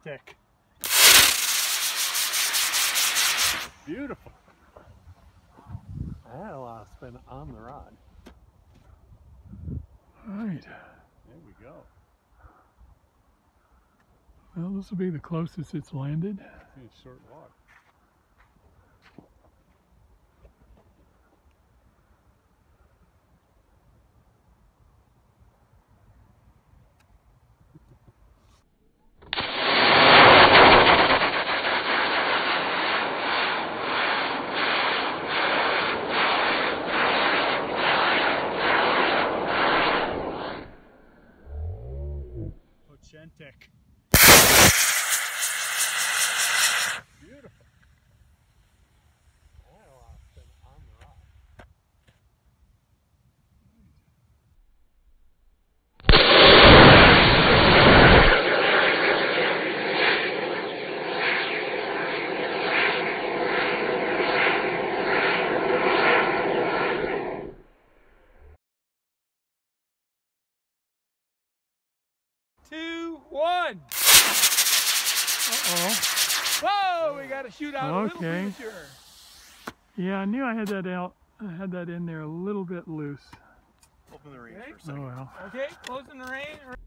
Tick. Beautiful. I had a lot of spin on the rod. All right. There we go. Well, this will be the closest it's landed. It's short walk. Ocentic. Beautiful. I had a lot of spin on the rod. Two, one. Uh-oh. Whoa, we got to shoot out a little premature. Yeah, I knew I had that out. I had that in there a little bit loose. Open the range Okay. for a second. Oh well. Okay, closing the range.